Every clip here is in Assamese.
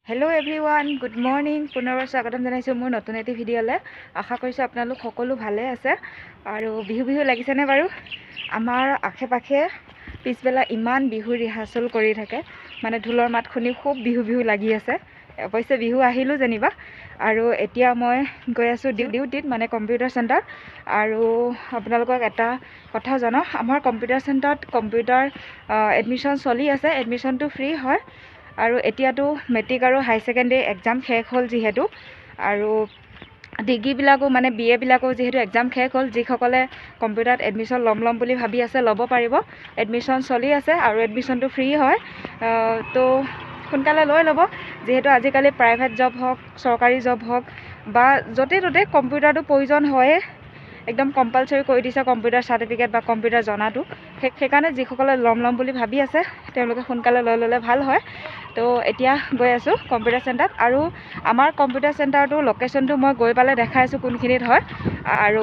Hello everyone, good morning. পুনৰ স্বাগতম জনাইছো মোৰ নতুন এটি ভিডিঅ'লে। আশা কৰিছো আপোনালোক সকলো ভালে আছে আৰু বিহু লাগিছে নে বাৰু? আমাৰ আখে-পাখে পিছবেলা ইমান বিহু ৰিহাৰ্সেল কৰি থাকে, মানে ঢোলৰ মাত শুনি খুব বিহু লাগি আছে। অৱশ্যে বিহু আহিলো যেনিবা আৰু এতিয়া মই গৈ আছো ডিউটিত, মানে কম্পিউটাৰ চেণ্টাৰ। আৰু আপোনালোকক এটা কথা জনাও, আমাৰ কম্পিউটাৰ চেণ্টাৰত কম্পিউটাৰ এডমিশ্যন চলি আছে। এডমিশ্যনটো ফ্ৰী হয় আৰু এতিয়াতো মেট্ৰিক আৰু হাই ছেকেণ্ডেৰী এক্সাম শেষ হ'ল যিহেতু, আৰু ডিগ্ৰীবিলাকো মানে BA বিলাকো যিহেতু এক্সাম শেষ হ'ল, যিসকলে কম্পিউটাৰত এডমিশ্যন ল'ম বুলি ভাবি আছে ল'ব পাৰিব। এডমিশ্যন চলি আছে আৰু এডমিশ্যনটো ফ্ৰী হয়, তো সোনকালে লৈ ল'ব। যিহেতু আজিকালি প্ৰাইভেট জব হওক, চৰকাৰী জব হওক বা য'তে ত'তে কম্পিউটাৰটো প্ৰয়োজন হয়ে, একদম কম্পালচৰি কৰি দিছে কম্পিউটাৰ চাৰ্টিফিকেট বা কম্পিউটাৰ জনাটো। সেইকাৰণে যিসকলে ল'ম বুলি ভাবি আছে তেওঁলোকে সোনকালে লৈ ল'লে ভাল হয়। তো এতিয়া গৈ আছোঁ কম্পিউটাৰ চেণ্টাৰত, আৰু আমাৰ কম্পিউটাৰ চেণ্টাৰটো লোকেশ্যনটো মই গৈ পালে দেখাই আছোঁ কোনখিনিত হয়, আৰু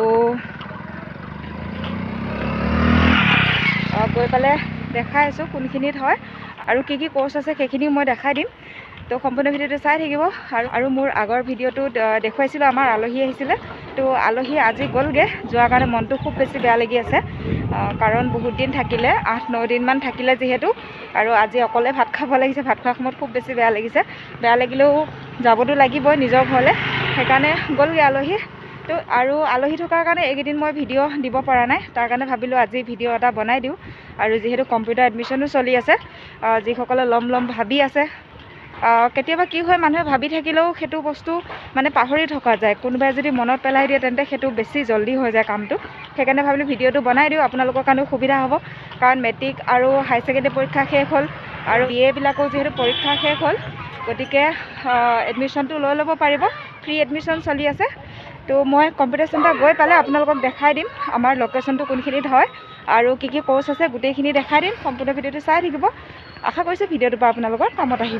গৈ পালে দেখাই আছোঁ কোনখিনিত হয় আৰু কি ক'ৰ্চ আছে সেইখিনিও মই দেখাই দিম। তো সম্পূৰ্ণ ভিডিঅ'টো চাই থাকিব। আৰু মোৰ আগৰ ভিডিঅ'টোত দেখুৱাইছিলোঁ আমাৰ আলহী আহিছিলে, তো আলহী আজি গ'লগৈ। যোৱাৰ কাৰণে মনটো খুব বেছি বেয়া লাগি আছে, কাৰণ বহুত দিন থাকিলে, 8-9 দিনমান থাকিলে যিহেতু, আৰু আজি অকলে ভাত খাব লাগিছে। ভাত খোৱাৰ সময়ত খুব বেছি বেয়া লাগিছে। বেয়া লাগিলেও যাবতো লাগিবই নিজৰ ঘৰলৈ, সেইকাৰণে গ'লগৈ আলহী। তো আৰু আলহী থকাৰ কাৰণে এইকেইদিন মই ভিডিঅ' দিব পৰা নাই, তাৰ কাৰণে ভাবিলোঁ আজি ভিডিঅ' এটা বনাই দিওঁ। আৰু যিহেতু কম্পিউটাৰ এডমিশ্যনো চলি আছে, যিসকলে ল'ম ভাবি আছে, কেতিয়াবা কি হয়, মানুহে ভাবি থাকিলেও সেইটো বস্তু মানে পাহৰি থকা যায়। কোনোবাই যদি মনত পেলাই দিয়ে তেন্তে সেইটো বেছি জল্দি হৈ যায় কামটো। সেইকাৰণে ভাবিলোঁ ভিডিঅ'টো বনাই দিওঁ, আপোনালোকৰ কাৰণেও সুবিধা হ'ব। কাৰণ মেট্ৰিক আৰু হাই ছেকেণ্ডেৰী পৰীক্ষা শেষ হ'ল আৰু BA বিলাকো যিহেতু পৰীক্ষা শেষ হ'ল, গতিকে এডমিশ্যনটো লৈ ল'ব পাৰিব। ফ্ৰী এডমিশ্যন চলি আছে। তো মই কম্পিউটাৰ চেণ্টাৰ গৈ পালে আপোনালোকক দেখাই দিম আমাৰ লোকেশ্যনটো কোনখিনিত হয় আৰু কি ক'ৰ্চ আছে গোটেইখিনি দেখাই দিম। সম্পূৰ্ণ ভিডিঅ'টো চাই থাকিব। আশা কৰিছোঁ ভিডিঅ'টোৰ পৰা আপোনালোকৰ কামত আহিব।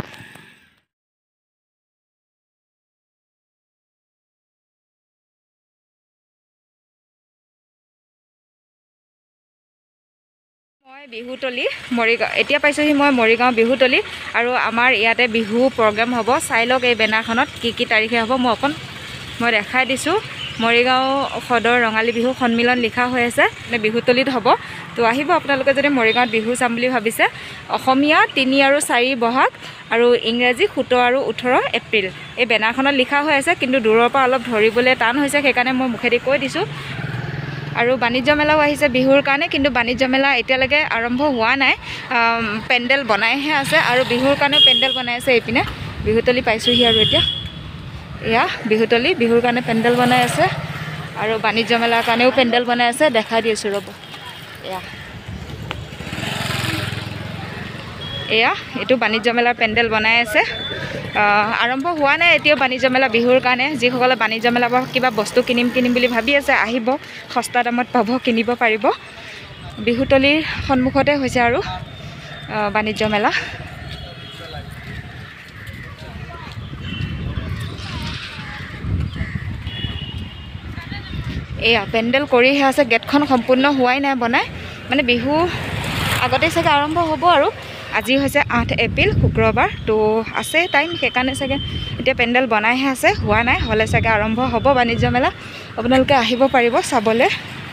মই বিহুতলী মৰিগাঁও, এতিয়া পাইছোঁহি মই মৰিগাঁও বিহুতলী, আৰু আমাৰ ইয়াতে বিহু প্ৰগ্ৰেম হ'ব। চাই লওক এই বেনাৰখনত কি তাৰিখে হ'ব। মই দেখাই দিছোঁ। মৰিগাঁও সদৰ ৰঙালী বিহু সন্মিলন লিখা হৈ আছে, মানে বিহুতলীত হ'ব। তো আহিব আপোনালোকে যদি মৰিগাঁৱত বিহু চাম বুলি ভাবিছে। অসমীয়া 3 আৰু 4 বহাগ আৰু ইংৰাজী 17 আৰু 18 এপ্ৰিল। এই বেনাৰখনত লিখা হৈ আছে, কিন্তু দূৰৰ পৰা অলপ ধৰিবলৈ টান হৈছে, সেইকাৰণে মই মুখেদি কৈ দিছোঁ। আৰু বাণিজ্য মেলাও আহিছে বিহুৰ কাৰণে, কিন্তু বাণিজ্য মেলা এতিয়ালৈকে আৰম্ভ হোৱা নাই, পেণ্ডেল বনাইহে আছে। আৰু বিহুৰ কাৰণেও পেণ্ডেল বনাই আছে। এইপিনে বিহুতলী পাইছোঁহি, আৰু এতিয়া এয়া বিহুতলী, বিহুৰ কাৰণে পেণ্ডেল বনাই আছে, আৰু বাণিজ্য মেলাৰ কাৰণেও পেণ্ডেল বনাই আছে। দেখাই দি আছোঁ ৰ'ব। এয়া এইটো বাণিজ্য মেলাৰ পেণ্ডেল বনাই আছে। আৰম্ভ হোৱা নাই এতিয়াও বাণিজ্য মেলা বিহুৰ কাৰণে। যিসকলে বাণিজ্য মেলাৰ পৰা কিবা বস্তু কিনিম বুলি ভাবি আছে, আহিব, সস্তা দামত পাব, কিনিব পাৰিব। বিহুতলীৰ সন্মুখতে হৈছে আৰু বাণিজ্য মেলা। এয়া পেণ্ডেল কৰিহে আছে, গেটখন সম্পূৰ্ণ হোৱাই নাই বনাই, মানে বিহু আগতেই চাগে আৰম্ভ হ'ব। আৰু আজি হৈছে 8 এপ্ৰিল শুক্ৰবাৰ, তো আছে টাইম, সেইকাৰণে চাগে এতিয়া পেণ্ডেল বনাইহে আছে, হোৱা নাই। হ'লে চাগে আৰম্ভ হ'ব বাণিজ্য মেলা। আপোনালোকে আহিব পাৰিব চাবলৈ।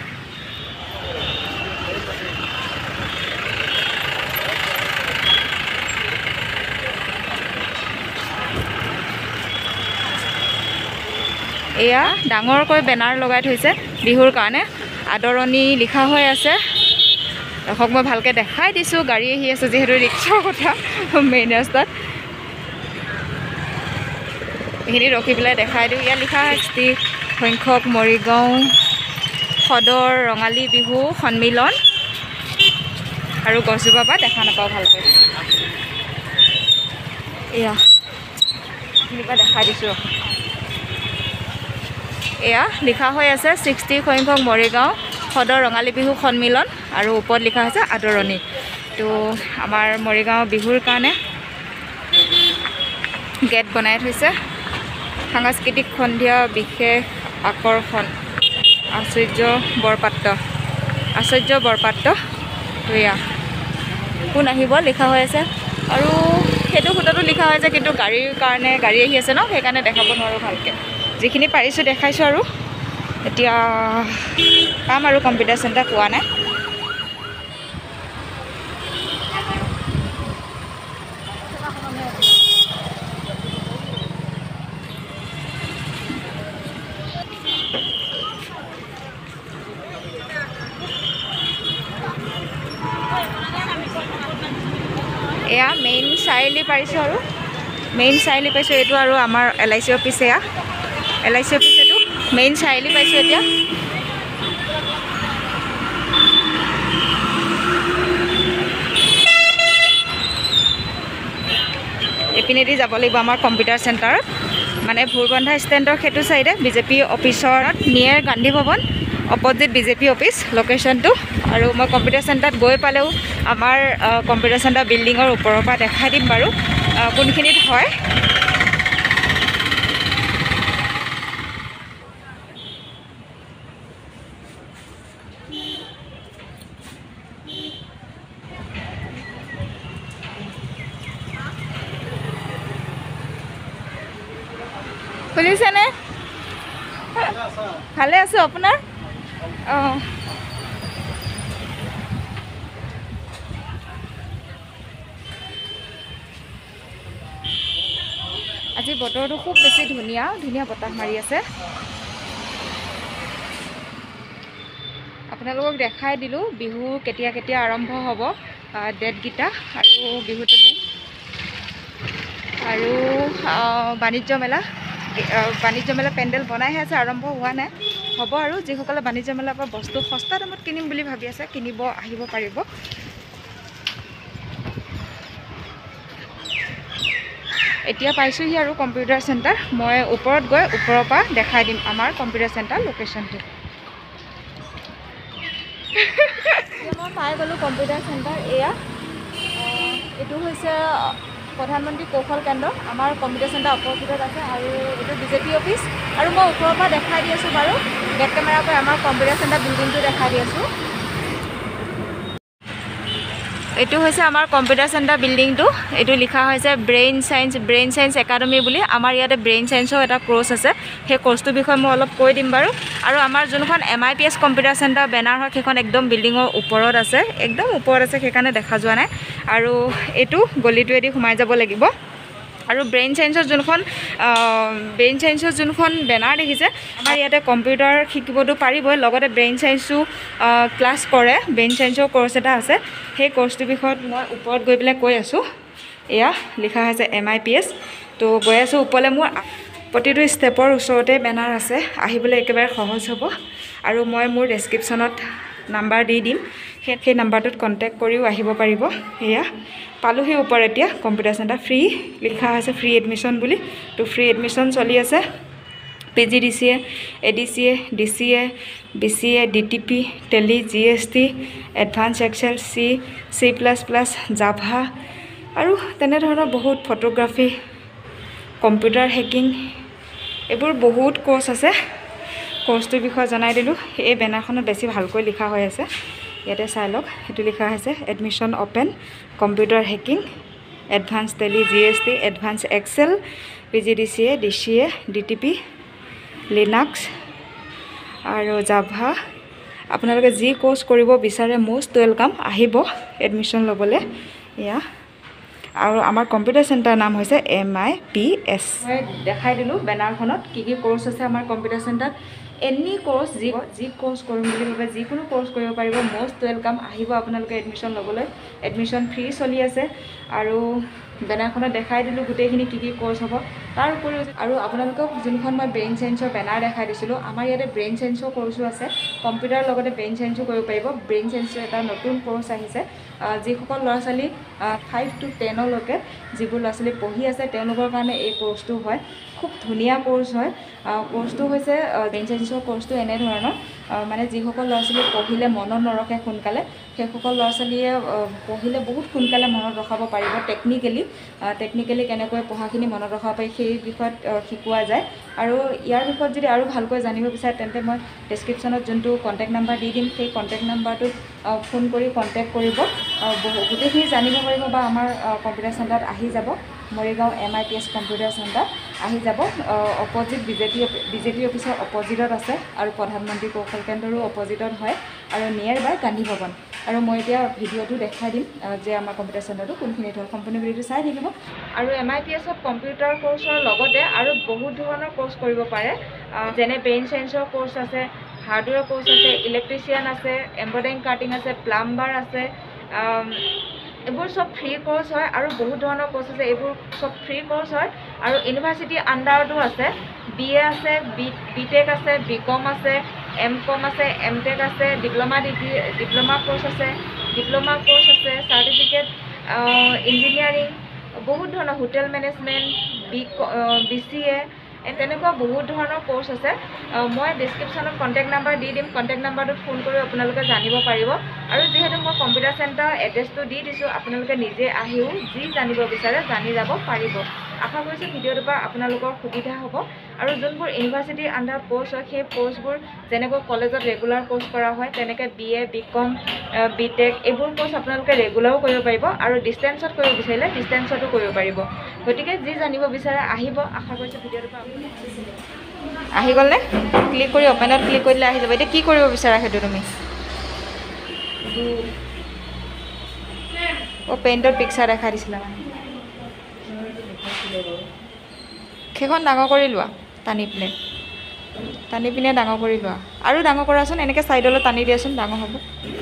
এয়া ডাঙৰকৈ বেনাৰ লগাই থৈছে বিহুৰ কাৰণে, আদৰণি লিখা হৈ আছে। দেখক মই ভালকৈ দেখাই দিছোঁ। গাড়ী আহি আছে যিহেতু, ৰিক্সাৰ কথা মেইন ৰাস্তাত, এইখিনি ৰখি পেলাই দেখাই দিওঁ। ইয়াত লিখা 60 সংখ্যক মৰিগাঁও সদৰ ৰঙালী বিহু সন্মিলন, আৰু গছজোপাৰ পৰা দেখা নাপাওঁ ভালকৈ। এয়া এইখিনিৰ পৰা দেখাই দিছোঁ। এয়া লিখা হৈ আছে 60 সংখ্যক মৰিগাঁও সদৰ ৰঙালী বিহু সন্মিলন, আৰু ওপৰত লিখা হৈছে আদৰণি। তো আমাৰ মৰিগাঁও বিহুৰ কাৰণে গেট বনাই থৈছে। সাংস্কৃতিক সন্ধিয়া বিশেষ আকৰ্ষণ, আচাৰ্য বৰপাত্ৰ। তো এয়া কোন আহিব লিখা হৈ আছে। আৰু সেইটো ফুটাটো লিখা হৈছে, কিন্তু গাড়ীৰ কাৰণে গাড়ী আহি আছে ন, সেইকাৰণে দেখাব নোৱাৰোঁ ভালকৈ। যিখিনি পাৰিছোঁ দেখাইছোঁ আৰু এতিয়া পাম আৰু কম্পিউটাৰ চেণ্টাৰ পোৱা নাই। এয়া মেইন চাৰিআলি পাৰিছোঁ আৰু মেইন চাৰিআলি পাইছোঁ। এইটো আৰু আমাৰ LIC অফিচ, এয়া LIC অফিচ, এইটো মেইন চাৰিআলি পাইছোঁ এতিয়া। এইপিনেদি যাব লাগিব আমাৰ কম্পিউটাৰ চেণ্টাৰত, মানে ভোৰবন্ধা ষ্টেণ্ডৰ সেইটো চাইডে BJP অফিচত near Gandhi Bhawan opposite BJP office লোকেশ্যনটো। আৰু মই কম্পিউটাৰ চেণ্টাৰত গৈ পালেও আমাৰ কম্পিউটাৰ চেণ্টাৰ বিল্ডিঙৰ ওপৰৰ পৰা দেখাই দিম বাৰু কোনখিনিত হয়। শুনিছেনে? ভালে আছোঁ, আপোনাৰ? অঁ, আজি বতৰটো খুব বেছি ধুনীয়া বতাহ মাৰি আছে। আপোনালোকক দেখাই দিলোঁ বিহু কেতিয়া কেতিয়া আৰম্ভ হ'ব, ডেটকেইটা আৰু বিহুতলী আৰু বাণিজ্য মেলা পেণ্ডেল বনাইহে আছে, আৰম্ভ হোৱা নাই, হ'ব আৰু। যিসকলে বাণিজ্য মেলাৰ পৰা বস্তু সস্তা দামত কিনিম বুলি ভাবি আছে, কিনিব আহিব পাৰিব। এতিয়া পাইছোঁহি আৰু কম্পিউটাৰ চেণ্টাৰ। মই ওপৰত গৈ ওপৰৰ পৰা দেখাই দিম আমাৰ কম্পিউটাৰ চেণ্টাৰ লোকেশ্যনটো। মই পাই গ'লোঁ কম্পিউটাৰ চেণ্টাৰ। এয়া এইটো হৈছে প্ৰধানমন্ত্ৰী কৌশল কেন্দ্ৰ, আমাৰ কম্পিউটাৰ চেণ্টাৰ অপজিটত আছে। আৰু এইটো BJP অফিচ। আৰু মই ওপৰৰ পৰা দেখাই দি আছোঁ বাৰু, বেক কেমেৰাৰ পৰা আমাৰ কম্পিউটাৰ চেণ্টাৰ বিল্ডিংটো দেখাই দি আছোঁ। এইটো হৈছে আমাৰ কম্পিউটাৰ চেণ্টাৰ বিল্ডিংটো। এইটো লিখা হৈছে ব্ৰেইন চায়েন্স একাডেমি বুলি। আমাৰ ইয়াতে ব্ৰেইন চায়েন্সৰ এটা কোৰ্চ আছে, সেই কোৰ্চটোৰ বিষয়ে মই অলপ কৈ দিম বাৰু। আৰু আমাৰ যোনখন MIPS কম্পিউটাৰ চেণ্টাৰ বেনাৰ হয়, সেইখন একদম বিল্ডিঙৰ ওপৰত আছে, একদম ওপৰত আছে, সেইকাৰণে দেখা যোৱা নাই। আৰু এইটো গলিটোৱেদি সোমাই যাব লাগিব। আৰু ব্ৰেইন চায়েন্সৰ যোনখন বেনাৰ দেখিছে, আমাৰ ইয়াতে কম্পিউটাৰ শিকিবতো পাৰিবই, লগতে ব্ৰেইন চায়েন্সো ক্লাছ কৰে। ব্ৰেইন চায়েন্সৰ কোৰ্চ এটা আছে, সেই কোৰ্চটোৰ বিষয়ত মই ওপৰত গৈ পেলাই কৈ আছোঁ। এয়া লিখা হৈছে MIPS। তো গৈ আছোঁ ওপৰলৈ। মোৰ প্ৰতিটো ষ্টেপৰ ওচৰতে বেনাৰ আছে, আহিবলৈ একেবাৰে সহজ হ'ব। আৰু মই মোৰ ডেছক্ৰিপশ্যনত নাম্বাৰ দি দিম, সেই নাম্বাৰটোত কণ্টেক্ট কৰিও আহিব পাৰিব। এয়া পালোহি ওপৰত এতিয়া কম্পিউটাৰ চেণ্টাৰ। ফ্ৰী লিখা হৈছে, ফ্ৰী এডমিশ্যন বুলি। তো ফ্ৰী এডমিশ্যন চলি আছে। PGDCA, ADCA, DCA, BCA, DTP, Tally, GST, advance excel, C++, Java আৰু তেনেধৰণৰ বহুত, ফটোগ্ৰাফী, কম্পিউটাৰ হেকিং, এইবোৰ বহুত কোৰ্চ আছে। কোৰ্চটোৰ বিষয়ে জনাই দিলোঁ। এই বেনাৰখনত বেছি ভালকৈ লিখা হৈ আছে, ইয়াতে চাই লওক। সেইটো লিখা হৈছে admission open, computer hacking, advance Tally, GST, advance excel, PGDCA, DCA, DTP, Linux আৰু জাভা। আপোনালোকে যি কোৰ্চ কৰিব বিচাৰে মষ্ট ৱেলকাম, আহিব এডমিশ্যন ল'বলৈ। এয়া আৰু আমাৰ কম্পিউটাৰ চেণ্টাৰ নাম হৈছে MIPS। মই দেখাই দিলোঁ বেনাৰখনত কি কি কোৰ্চ আছে আমাৰ কম্পিউটাৰ চেণ্টাৰত। এনি কোৰ্চ, যি কোৰ্চ কৰিম বুলি ভাবে, যিকোনো কোৰ্চ কৰিব পাৰিব, মষ্ট ৱেলকাম, আহিব আপোনালোকে এডমিশ্যন ল'বলৈ। এডমিশ্যন ফ্ৰী চলি আছে। আৰু বেনাৰখনত দেখাই দিলোঁ গোটেইখিনি কি কি কোৰ্চ হ'ব। তাৰ উপৰিও আৰু আপোনালোকক যোনখন মই ব্ৰেইন চায়েন্সৰ বেনাৰ দেখাই দিছিলোঁ, আমাৰ ইয়াতে ব্ৰেইন চায়েন্সৰ কোৰ্চো আছে। কম্পিউটাৰৰ লগতে ব্ৰেইন চায়েন্সো কৰিব পাৰিব। ব্ৰেইন চায়েন্সৰ এটা নতুন কোৰ্চ আহিছে, যিসকল ল'ৰা ছোৱালী 5 to 10লৈকে যিবোৰ ল'ৰা ছোৱালী পঢ়ি আছে, তেওঁলোকৰ কাৰণে এই কোৰ্চটো হয়। খুব ধুনীয়া কোৰ্চ হয়। কোৰ্চটো হৈছে ব্ৰেইন চায়েন্সৰ কোৰ্চটো এনেধৰণৰ, মানে যিসকল ল'ৰা ছোৱালী পঢ়িলে মনত নৰখে সোনকালে, সেইসকল ল'ৰা ছোৱালীয়ে পঢ়িলে বহুত সোনকালে মনত ৰখাব পাৰিব। টেকনিকেলি কেনেকৈ পঢ়াখিনি মনত ৰখাব পাৰি, সেই বিষয়ত শিকোৱা যায় আৰু ইয়াৰ বিষয়ত যদি আৰু ভালকৈ জানিব বিচাৰে তেন্তে মই ডেছক্ৰিপশ্যনত যোনটো কণ্টেক্ট নাম্বাৰ দি দিম সেই কণ্টেক্ট নাম্বাৰটোত ফোন কৰি কণ্টেক্ট কৰিব গোটেইখিনি জানিব পাৰিব বা আমাৰ কম্পিউটাৰ চেণ্টাৰত আহি যাব মৰিগাঁও MIPS কম্পিউটাৰ চেণ্টাৰ আহি যাব অপজিট বিজেপি অফিচৰ অপজিটত আছে আৰু প্ৰধানমন্ত্ৰী কৌশল কেন্দ্ৰৰো অপজিটত হয় আৰু নিয়াৰ বাই গান্ধী ভৱন আৰু মই এতিয়া ভিডিঅ'টো দেখাই দিম যে আমাৰ কম্পিউটাৰ চেণ্টাৰটো কোনখিনিত হ'ল সম্পূৰ্ণ ভিডিঅ'টো চাই থাকিব আৰু MIPSত কম্পিউটাৰ কোৰ্চৰ লগতে আৰু বহুত ধৰণৰ কোৰ্চ কৰিব পাৰে যেনে পেইণ্ট চায়েন্সৰ কোৰ্চ আছে হাৰ্ডৱেৰ কোৰ্চ আছে ইলেক্ট্ৰিচিয়ান আছে এম্ব্ৰইডাৰিং কাটিং আছে প্লাম্বাৰ আছে এইবোৰ সব ফ্ৰী কোৰ্চ হয় আৰু বহুত ধৰণৰ কোৰ্চ আছে এইবোৰ সব ফ্ৰী কোৰ্চ হয় আৰু ইউনিভাৰ্চিটি আণ্ডাৰতো আছে BA আছে B.Tech আছে BCom আছে MCom আছে MTech আছে ডিপ্ল'মা কোৰ্চ আছে ডিপ্ল'মা কোৰ্চ আছে চাৰ্টিফিকেট ইঞ্জিনিয়াৰিং বহুত ধৰণৰ হোটেল মেনেজমেণ্ট BCA তেনেকুৱা বহুত ধৰণৰ কোৰ্চ আছে মই ডেছক্ৰিপশ্যনত কণ্টেক্ট নাম্বাৰ দি দিম কণ্টেক্ট নাম্বাৰটোত ফোন কৰি আপোনালোকে জানিব পাৰিব আৰু যিহেতু মই কম্পিউটাৰ চেণ্টাৰ এড্ৰেছটো দি দিছোঁ আপোনালোকে নিজে আহিও যি জানিব বিচাৰে জানি যাব পাৰিব আশা কৰিছোঁ ভিডিঅ'টোৰ পৰা আপোনালোকৰ সুবিধা হ'ব আৰু যোনবোৰ ইউনিভাৰ্চিটিৰ আণ্ডাৰত কোৰ্চ হয় সেই কোৰ্চবোৰ যেনেকৈ কলেজত ৰেগুলাৰ কোৰ্চ কৰা হয় তেনেকৈ BA BCom B.Tech এইবোৰ কোৰ্চ আপোনালোকে ৰেগুলাৰো কৰিব পাৰিব আৰু ডিষ্টেঞ্চত কৰিব বিচাৰিলে ডিষ্টেঞ্চতো কৰিব পাৰিব গতিকে যি জানিব বিচাৰে আহিব আশা কৰিছোঁ ভিডিঅ'টোৰ পৰা আহি গ'লনে ক্লিক কৰি অপেনত ক্লিক কৰিলে আহি যাব এতিয়া কি কৰিব বিচাৰা সেইটো তুমি পেইণ্টৰ পিকচাৰ দেখাই দিছিলা মানে সেইখন ডাঙৰ কৰি লোৱা টানি পিনে ডাঙৰ কৰি লোৱা আৰু ডাঙৰ কৰাচোন এনেকৈ ছাইডলৈ টানি দিয়াচোন ডাঙৰ হ'ব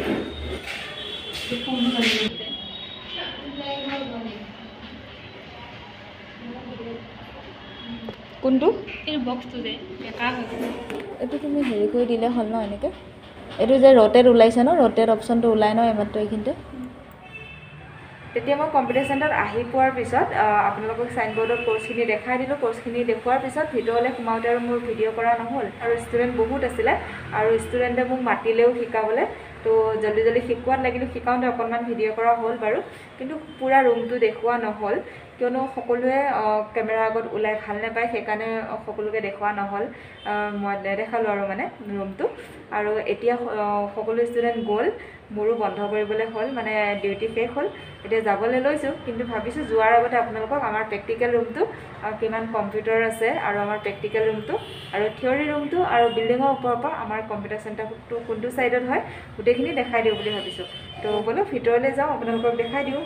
কোনটো এই বক্সটো যে বেকা হৈ গ'ল এইটো তুমি হেৰি কৰি দিলে হ'ল ন এনেকৈ এইটো যে ৰ'টেট ওলাইছে ন ৰ'টেট অপশ্যনটো ওলাই ন এইমাত্ৰ এইখিনিতে তেতিয়া মই কম্পিউটাৰ চেণ্টাৰত আহি পোৱাৰ পিছত আপোনালোকক চাইনবৰ্ডত কোৰ্চখিনি দেখাই দিলোঁ কোৰ্চখিনি দেখুৱাৰ পিছত ভিডিঅ'লৈ সোমাওঁতে আৰু মোৰ ভিডিঅ' কৰা নহ'ল আৰু ষ্টুডেণ্ট বহুত আছিলে আৰু ষ্টুডেণ্টে মোক মাতিলেও শিকাবলৈ তো জলদি শিকোৱাত লাগিলোঁ শিকাওঁতে অকণমান ভিডিঅ' কৰা হ'ল বাৰু কিন্তু পূৰা ৰুমটো দেখুওৱা নহ'ল কিয়নো সকলোৱে কেমেৰা আগত ওলাই ভাল নাপায় সেইকাৰণে সকলোকে দেখুওৱা নহ'ল মই নেদেখালোঁ আৰু মানে ৰুমটো আৰু এতিয়া সকলো ষ্টুডেণ্ট গ'ল মোৰো বন্ধ কৰিবলৈ হ'ল মানে ডিউটি শেষ হ'ল এতিয়া যাবলৈ লৈছোঁ কিন্তু ভাবিছোঁ যোৱাৰ আগতে আপোনালোকক আমাৰ প্ৰেক্টিকেল ৰুমটো কিমান কম্পিউটাৰ আছে আৰু আমাৰ প্ৰেক্টিকেল ৰুমটো আৰু থিয়ৰী ৰুমটো আৰু বিল্ডিঙৰ ওপৰৰ পৰা আমাৰ কম্পিউটাৰ চেণ্টাৰটো কোনটো ছাইডত হয় গোটেইখিনি দেখাই দিওঁ বুলি ভাবিছোঁ তো বোলো ভিতৰলৈ যাওঁ আপোনালোকক দেখাই দিওঁ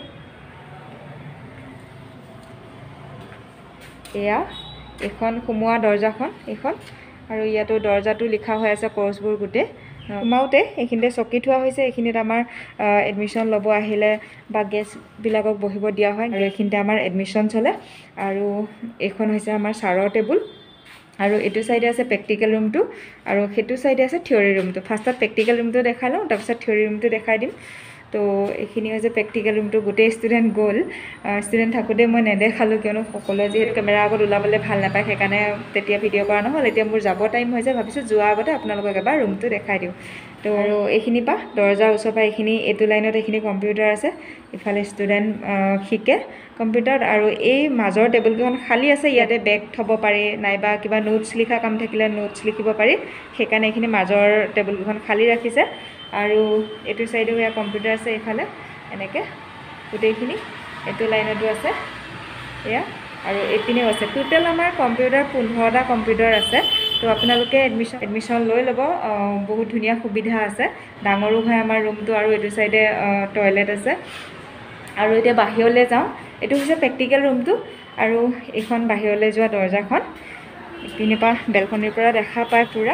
এয়া এখন সোমোৱা দৰ্জাখন এইখন আৰু ইয়াতো দৰ্জাটো লিখা হৈ আছে কোৰ্চবোৰ গোটেই সোমাওঁতে এইখিনিতে চকী থোৱা হৈছে এইখিনিত আমাৰ এডমিশ্যন ল'ব আহিলে বা গেষ্টবিলাকক বহিব দিয়া হয় আৰু এইখিনিতে আমাৰ এডমিশ্যন চলে আৰু এইখন হৈছে আমাৰ ছাৰৰ টেবুল আৰু এইটো চাইডে আছে প্ৰেক্টিকেল ৰুমটো আৰু সেইটো চাইডে আছে থিয়ৰী ৰুমটো ফাৰ্ষ্টত প্ৰেক্টিকেল ৰুমটো দেখাই লওঁ তাৰপিছত থিয়ৰী ৰুমটো দেখাই দিম তো এইখিনি হৈছে প্ৰেক্টিকেল ৰুমটো গোটেই ষ্টুডেণ্ট গ'ল ষ্টুডেণ্ট থাকোঁতে মই নেদেখালোঁ কিয়নো সকলোৱে যিহেতু কেমেৰা আগত ওলাবলৈ ভাল নাপায় সেইকাৰণে তেতিয়া ভিডিঅ' কৰা নহ'ল এতিয়া মোৰ যাব টাইম হৈছে ভাবিছোঁ যোৱাৰ আগতে আপোনালোকক এবাৰ ৰুমটো দেখাই দিওঁ তো আৰু এইখিনি পৰা দৰ্জাৰ ওচৰৰ পৰা এইখিনি এইটো লাইনত এইখিনি কম্পিউটাৰ আছে ইফালে ষ্টুডেণ্ট শিকে কম্পিউটাৰত আৰু এই মাজৰ টেবুলকেইখন খালী আছে ইয়াতে বেগ থ'ব পাৰি নাইবা কিবা নোটছ লিখা কাম থাকিলে নোটছ লিখিব পাৰি সেইকাৰণে এইখিনি মাজৰ টেবুলকেইখন খালী ৰাখিছে আৰু এইটো চাইডেও ইয়াৰ কম্পিউটাৰ আছে এইফালে এনেকৈ গোটেইখিনি এইটো লাইনতো আছে এয়া আৰু এইপিনেও আছে টোটেল আমাৰ কম্পিউটাৰ 15টা কম্পিউটাৰ আছে তো আপোনালোকে এডমিশ্যন লৈ ল'ব বহুত ধুনীয়া সুবিধা আছে ডাঙৰো হয় আমাৰ ৰুমটো আৰু এইটো চাইডে টয়লেট আছে আৰু এতিয়া বাহিৰলৈ যাওঁ এইটো হৈছে প্ৰেক্টিকেল ৰুমটো আৰু এইখন বাহিৰলৈ যোৱা দৰ্জাখন ইপিনৰ পৰা বেলকনিৰ পৰা দেখা পায় পূৰা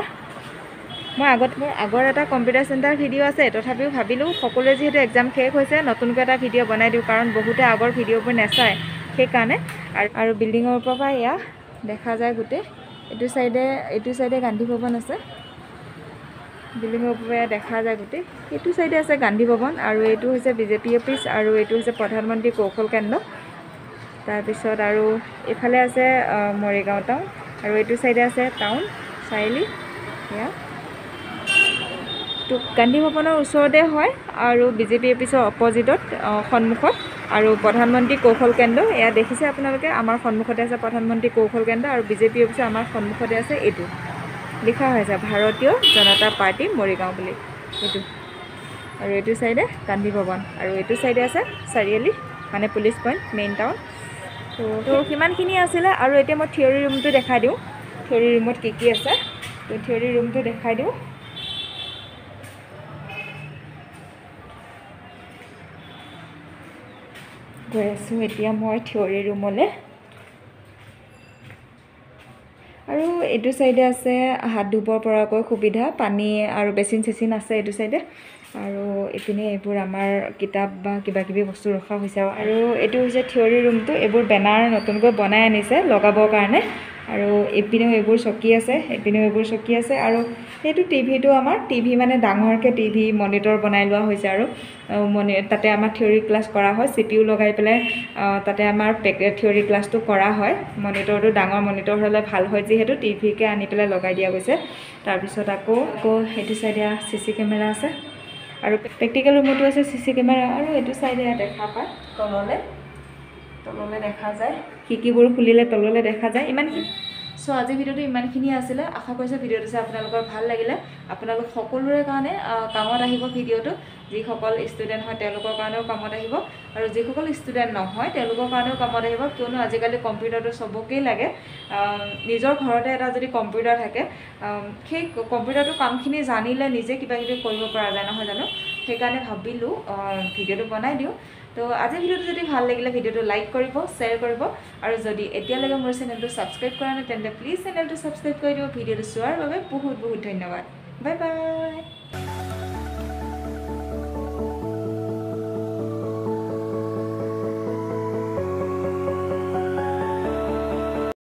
মই মোৰ আগৰ এটা কম্পিউটাৰ চেণ্টাৰ ভিডিঅ' আছে তথাপিও ভাবিলোঁ সকলোৱে যিহেতু এক্সাম শেষ হৈছে নতুনকৈ এটা ভিডিঅ' বনাই দিওঁ কাৰণ বহুতে আগৰ ভিডিঅ'বোৰ নাচায় সেইকাৰণে আৰু বিল্ডিঙৰ ওপৰৰ পৰা এয়া দেখা যায় গোটেই এইটো চাইডে গান্ধী ভৱন আছে বিল্ডিঙৰ ওপৰৰ পৰা দেখা যায় গোটেই এইটো চাইডে আছে গান্ধী ভৱন আৰু এইটো হৈছে বিজেপি অফিচ আৰু এইটো হৈছে প্ৰধানমন্ত্ৰী কৌশল কেন্দ্ৰ তাৰপিছত আৰু এইফালে আছে মৰিগাঁও টাউন আৰু এইটো চাইডে আছে টাউন চাৰিআলি এয়া তো গান্ধী ভৱনৰ ওচৰতে হয় আৰু বিজেপি অফিচৰ অপজিটত সন্মুখত আৰু প্ৰধানমন্ত্ৰী কৌশল কেন্দ্ৰ এয়া দেখিছে আপোনালোকে আমাৰ সন্মুখতে আছে প্ৰধানমন্ত্ৰী কৌশল কেন্দ্ৰ আৰু বিজেপি অফিচ আমাৰ সন্মুখতে আছে এইটো লিখা হৈছে ভাৰতীয় জনতা পাৰ্টি মৰিগাঁও বুলি এইটো আৰু এইটো সাইডে গান্ধী ভৱন আৰু এইটো সাইডে আছে চাৰিআলি মানে পুলিচ পইণ্ট মেইন টাউন তো কিমানখিনি আছিলে আৰু এতিয়া মই থিয়ৰী ৰুমটো দেখাই দিওঁ থিয়ৰী ৰুমত কি আছে তো থিয়ৰী ৰুমটো দেখাই দিওঁ গৈ আছোঁ এতিয়া মই থিয়ৰী ৰুমলৈ আৰু এইটো সাইডে আছে হাত ধুবৰ পৰাকৈ সুবিধা পানী আৰু বেচিন চেচিন আছে এইটো সাইডে আৰু ইপিনে এইবোৰ আমাৰ কিতাপ বা কিবা কিবি বস্তু ৰখা হৈছে আৰু এইটো হৈছে থিয়ৰী ৰুমটো এইবোৰ বেনাৰ নতুনকৈ বনাই আনিছে লগাবৰ কাৰণে আৰু ইপিনেও এইবোৰ চকী আছে ইপিনেও এইবোৰ চকী আছে আৰু এইটো টিভিটো আমাৰ টিভি মানে ডাঙৰকৈ টিভি মনিটৰ বনাই লোৱা হৈছে আৰু তাতে আমাৰ থিয়ৰী ক্লাছ কৰা হয় CPU লগাই পেলাই তাতে আমাৰ থিয়ৰী ক্লাছটো কৰা হয় মনিটৰটো ডাঙৰ মনিটৰ হ'লে ভাল হয় যিহেতু টিভিকে আনি পেলাই লগাই দিয়া গৈছে তাৰপিছত আকৌ এইটো সাইডে CC কেমেৰা আছে আৰু প্ৰেক্টিকেল ৰুমতো আছে CC কেমেৰা আৰু এইটো সাইডে দেখা পায় তললৈ দেখা যায় খিকিবোৰ খুলিলে তললৈ দেখা যায় ইমানখিনি সো আজি ভিডিওটো ইমানখিনি আছিলে আশা কৰিছোঁ ভিডিওটো চাই আপোনালোকৰ ভাল লাগিলে আপোনালোক সকলোৰে কাৰণে কামত আহিব ভিডিওটো যিসকল ষ্টুডেণ্ট হয় তেওঁলোকৰ কাৰণেও কামত আহিব আৰু যিসকল ষ্টুডেণ্ট নহয় তেওঁলোকৰ কাৰণেও কামত আহিব কিয়নো আজিকালি কম্পিউটাৰটো চবকেই লাগে নিজৰ ঘৰতে এটা যদি কম্পিউটাৰ থাকে সেই কম্পিউটাৰটো কামখিনি জানিলে নিজে কিবা কিবি কৰিব পৰা যায় নহয় জানো সেইকাৰণে ভাবিলোঁ ভিডিওটো বনাই দিওঁ তো আজি ভিডিওটো যদি ভাল লাগিলে ভিডিওটো লাইক কৰিব শ্বেয়াৰ কৰিব আৰু যদি এতিয়ালৈকে মোৰ চেনেলটো ছাবস্ক্ৰাইব কৰা নাই তেন্তে প্লিজ চেনেলটো ছাবস্ক্ৰাইব কৰি দিব ভিডিওটো চোৱাৰ বাবে বহুত বহুত ধন্যবাদ বাই বাই